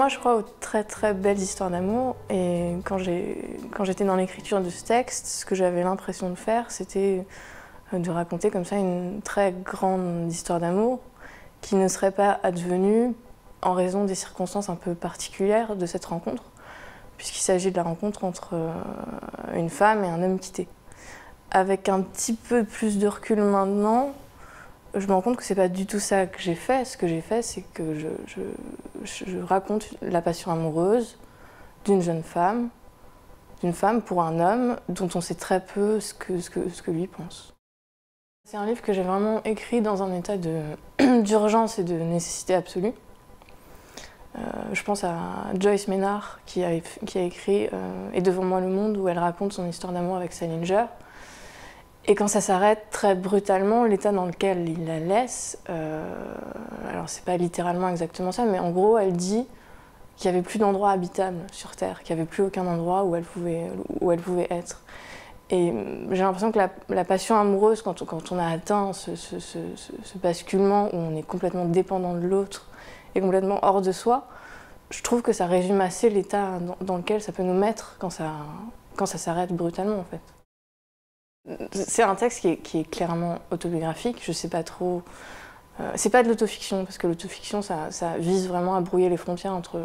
Moi, je crois aux très très belles histoires d'amour. Et quand j'étais dans l'écriture de ce texte, ce que j'avais l'impression de faire, c'était de raconter comme ça une très grande histoire d'amour qui ne serait pas advenue en raison des circonstances un peu particulières de cette rencontre, puisqu'il s'agit de la rencontre entre une femme et un homme quitté. Avec un petit peu plus de recul maintenant, je me rends compte que c'est pas du tout ça que j'ai fait. Ce que j'ai fait, c'est que je raconte la passion amoureuse d'une jeune femme, d'une femme pour un homme dont on sait très peu ce que lui pense. C'est un livre que j'ai vraiment écrit dans un état d'urgence et de nécessité absolue. Je pense à Joyce Maynard qui a écrit Et devant moi le monde, où elle raconte son histoire d'amour avec Salinger. Et quand ça s'arrête très brutalement, l'état dans lequel il la laisse, alors c'est pas littéralement exactement ça, mais en gros elle dit qu'il n'y avait plus d'endroit habitable sur Terre, qu'il n'y avait plus aucun endroit où elle pouvait être. Et j'ai l'impression que la passion amoureuse, quand on a atteint ce basculement où on est complètement dépendant de l'autre et complètement hors de soi, je trouve que ça résume assez l'état dans lequel ça peut nous mettre quand ça s'arrête brutalement en fait. C'est un texte qui est clairement autobiographique, je sais pas trop. C'est pas de l'autofiction, parce que l'autofiction ça vise vraiment à brouiller les frontières entre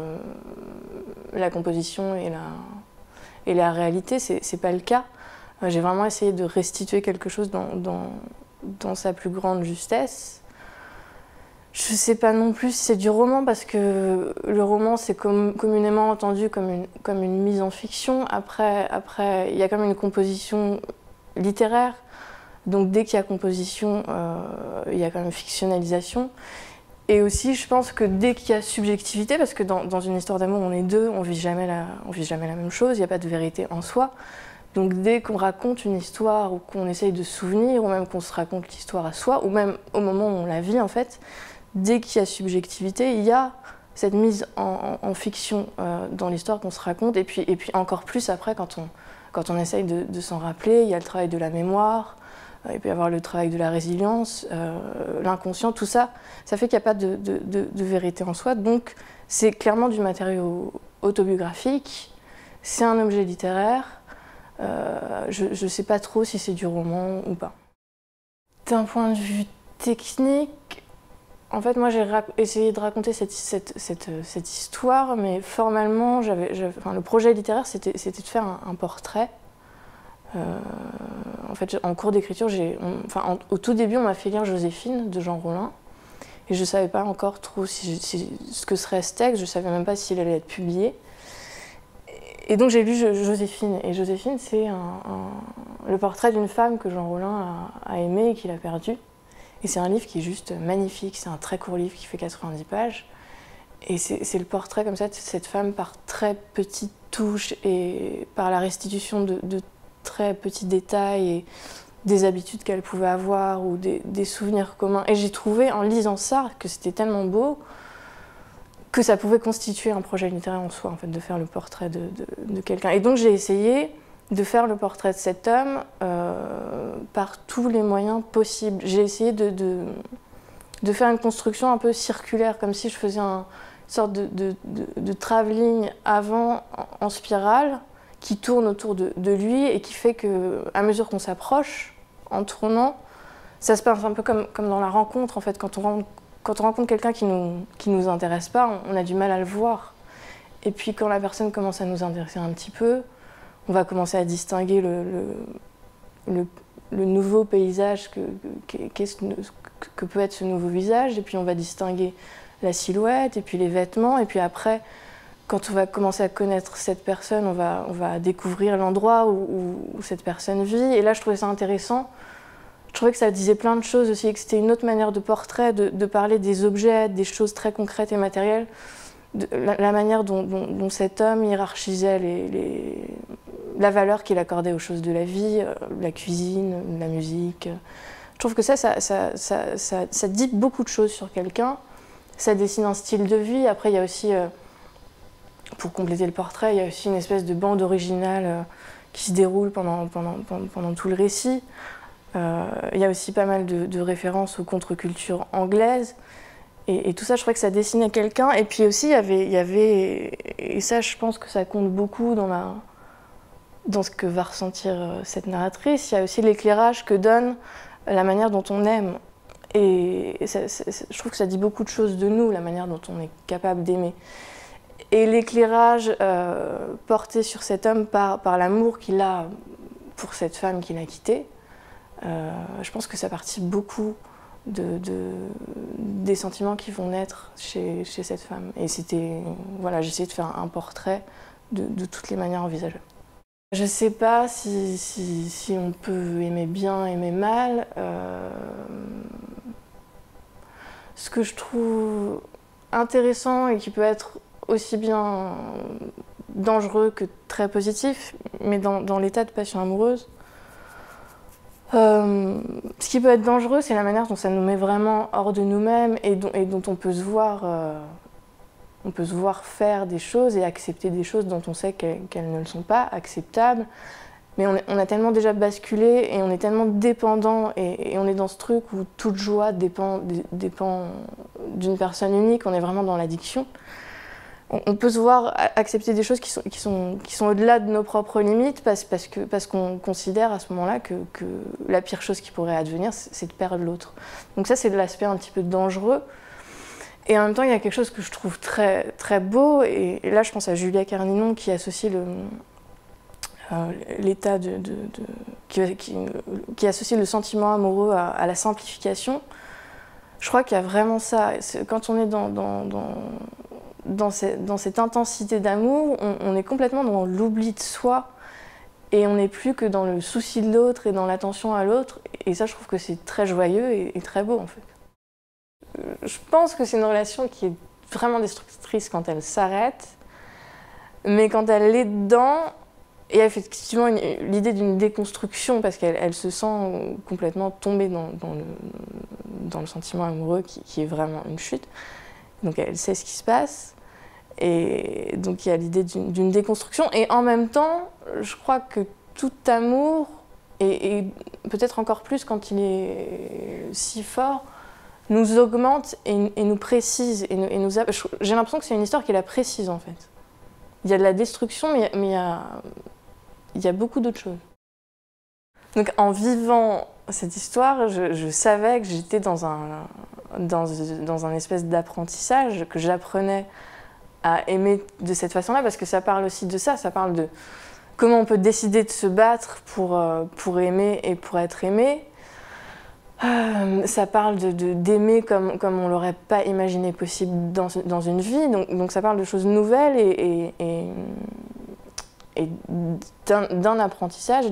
la composition et la réalité, c'est pas le cas. J'ai vraiment essayé de restituer quelque chose dans sa plus grande justesse. Je sais pas non plus si c'est du roman, parce que le roman c'est communément entendu comme une mise en fiction. Après, il y a quand même une composition littéraire, donc dès qu'il y a composition, il y a quand même fictionnalisation. Et aussi, je pense que dès qu'il y a subjectivité, parce que dans une histoire d'amour, on est deux, on vit jamais la même chose, il n'y a pas de vérité en soi. Donc dès qu'on raconte une histoire, ou qu'on essaye de se souvenir, ou même qu'on se raconte l'histoire à soi, ou même au moment où on la vit en fait, dès qu'il y a subjectivité, il y a cette mise en fiction dans l'histoire qu'on se raconte, et puis encore plus après quand on essaye de s'en rappeler, il y a le travail de la mémoire, il peut y avoir le travail de la résilience, l'inconscient, tout ça, ça fait qu'il n'y a pas de vérité en soi, donc c'est clairement du matériau autobiographique, c'est un objet littéraire, je ne sais pas trop si c'est du roman ou pas. D'un point de vue technique, en fait, moi j'ai essayé de raconter cette histoire, mais formellement, le projet littéraire c'était de faire un portrait. En fait, en cours d'écriture, au tout début, on m'a fait lire Joséphine de Jean Rollin, et je ne savais pas encore trop ce que serait ce texte, je ne savais même pas s'il allait être publié. Et donc j'ai lu Joséphine, et Joséphine, c'est le portrait d'une femme que Jean Rollin a aimée et qu'il a perdue. Et c'est un livre qui est juste magnifique, c'est un très court livre qui fait 90 pages. Et c'est le portrait comme ça de cette femme par très petites touches et par la restitution de très petits détails et des habitudes qu'elle pouvait avoir ou des souvenirs communs. Et j'ai trouvé en lisant ça que c'était tellement beau que ça pouvait constituer un projet littéraire en soi, en fait, de faire le portrait de quelqu'un. Et donc j'ai essayé de faire le portrait de cet homme par tous les moyens possibles. J'ai essayé de faire une construction un peu circulaire, comme si je faisais une sorte de travelling avant en spirale qui tourne autour de lui et qui fait qu'à mesure qu'on s'approche, en tournant, ça se passe un peu comme dans la rencontre, en fait. Quand on rencontre quelqu'un qui nous intéresse pas, on a du mal à le voir. Et puis quand la personne commence à nous intéresser un petit peu, on va commencer à distinguer le nouveau paysage que peut être ce nouveau visage, et puis on va distinguer la silhouette, et puis les vêtements, et puis après, quand on va commencer à connaître cette personne, on va découvrir l'endroit où cette personne vit, et là je trouvais ça intéressant. Je trouvais que ça disait plein de choses aussi, que c'était une autre manière de portrait, de parler des objets, des choses très concrètes et matérielles, la manière dont cet homme hiérarchisait la valeur qu'il accordait aux choses de la vie, la cuisine, la musique. Je trouve que ça dit beaucoup de choses sur quelqu'un, ça dessine un style de vie. Après, il y a aussi, pour compléter le portrait, il y a aussi une espèce de bande originale qui se déroule pendant tout le récit. Il y a aussi pas mal de références aux contre-cultures anglaises. Et tout ça, je trouvais que ça dessinait quelqu'un. Et puis aussi, il y avait, et ça, je pense que ça compte beaucoup dans ce que va ressentir cette narratrice, il y a aussi l'éclairage que donne la manière dont on aime. Et je trouve que ça dit beaucoup de choses de nous, la manière dont on est capable d'aimer. Et l'éclairage porté sur cet homme par l'amour qu'il a pour cette femme qu'il a quittée, je pense que ça participe beaucoup des sentiments qui vont naître chez cette femme. Et voilà, j'ai essayé de faire un portrait de toutes les manières envisageables. Je ne sais pas si on peut aimer bien, aimer mal. Ce que je trouve intéressant et qui peut être aussi bien dangereux que très positif, mais dans l'état de passion amoureuse, ce qui peut être dangereux, c'est la manière dont ça nous met vraiment hors de nous-mêmes et dont on peut se voir faire des choses et accepter des choses dont on sait qu'elles ne le sont pas acceptables. Mais on a tellement déjà basculé et on est tellement dépendant et on est dans ce truc où toute joie dépend d'une personne unique, on est vraiment dans l'addiction. On peut se voir accepter des choses qui sont au-delà de nos propres limites parce qu'on considère à ce moment-là que la pire chose qui pourrait advenir, c'est de perdre l'autre. Donc ça, c'est de l'aspect un petit peu dangereux. Et en même temps, il y a quelque chose que je trouve très, très beau. Et là, je pense à Julia Carninon qui associe l'état qui associe le sentiment amoureux à la simplification. Je crois qu'il y a vraiment ça. Quand on est dans cette intensité d'amour, on est complètement dans l'oubli de soi et on n'est plus que dans le souci de l'autre et dans l'attention à l'autre. Et ça, je trouve que c'est très joyeux et très beau, en fait. Je pense que c'est une relation qui est vraiment destructrice quand elle s'arrête, mais quand elle est dedans, il y a effectivement l'idée d'une déconstruction parce qu'elle se sent complètement tombée dans le sentiment amoureux qui est vraiment une chute. Donc elle sait ce qui se passe. Et donc il y a l'idée d'une déconstruction. Et en même temps, je crois que tout amour, et peut-être encore plus quand il est si fort, nous augmente et nous précise. J'ai l'impression que c'est une histoire qui est la précise en fait. Il y a de la destruction, mais il y a beaucoup d'autres choses. Donc en vivant cette histoire, je savais que j'étais dans un espèce d'apprentissage, que j'apprenais à aimer de cette façon-là, parce que ça parle aussi de ça, ça parle de comment on peut décider de se battre pour aimer et pour être aimé. Ça parle d'aimer comme on ne l'aurait pas imaginé possible dans une vie, donc ça parle de choses nouvelles et d'un apprentissage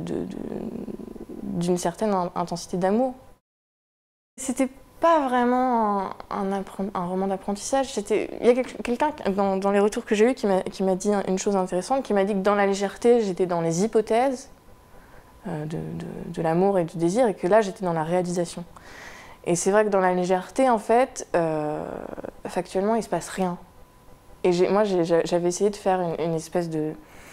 d'une certaine intensité d'amour. C'était pas vraiment un roman d'apprentissage. Il y a quelqu'un dans les retours que j'ai eus qui m'a dit une chose intéressante, qui m'a dit que dans la légèreté, j'étais dans les hypothèses de l'amour et du désir, et que là, j'étais dans la réalisation. Et c'est vrai que dans la légèreté, en fait, factuellement, il se passe rien. Et moi, j'avais essayé de faire une espèce de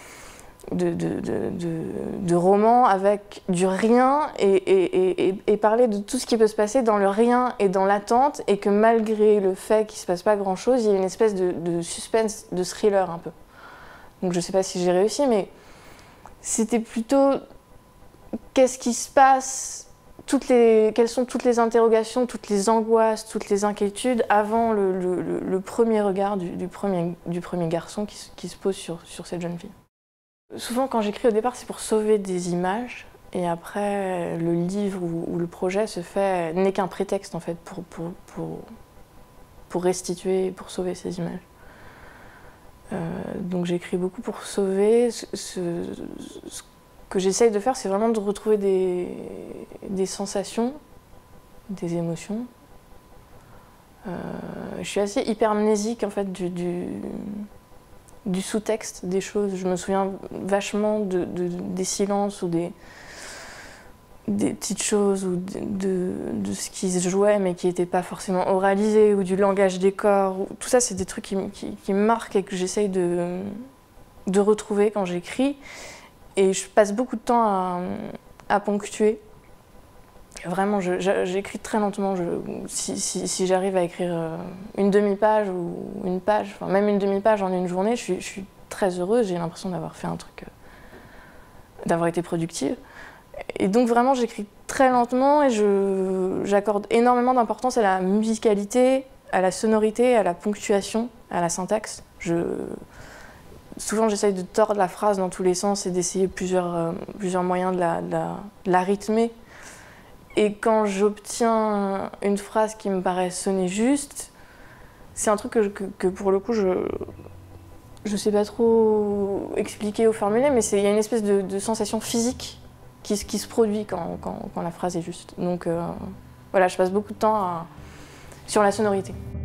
roman avec du rien et parler de tout ce qui peut se passer dans le rien et dans l'attente, et que malgré le fait qu'il ne se passe pas grand-chose, il y a une espèce de suspense, de thriller un peu. Donc je ne sais pas si j'ai réussi, mais c'était plutôt qu'est-ce qui se passe, quelles sont toutes les interrogations, toutes les angoisses, toutes les inquiétudes avant le premier regard du premier garçon qui se pose sur cette jeune fille. Souvent, quand j'écris au départ, c'est pour sauver des images, et après, le livre ou le projet n'est qu'un prétexte en fait pour restituer, pour sauver ces images. Donc j'écris beaucoup pour sauver. Ce que j'essaye de faire, c'est vraiment de retrouver des sensations, des émotions. Je suis assez hypermnésique en fait du sous-texte des choses. Je me souviens vachement des silences ou des petites choses ou de ce qui se jouait mais qui n'était pas forcément oralisé, ou du langage des corps. Tout ça, c'est des trucs qui me marquent et que j'essaye de retrouver quand j'écris. Et je passe beaucoup de temps à ponctuer Vraiment, j'écris très lentement. Si j'arrive à écrire une demi-page ou une page, enfin même une demi-page en une journée, je suis très heureuse. J'ai l'impression d'avoir fait un truc, d'avoir été productive. Et donc vraiment, j'écris très lentement et j'accorde énormément d'importance à la musicalité, à la sonorité, à la ponctuation, à la syntaxe. Souvent, j'essaye de tordre la phrase dans tous les sens et d'essayer plusieurs moyens de la rythmer. Et quand j'obtiens une phrase qui me paraît sonner juste, c'est un truc que pour le coup, je sais pas trop expliquer ou formuler, mais il y a une espèce de sensation physique qui se produit quand la phrase est juste. Donc voilà, je passe beaucoup de temps sur la sonorité.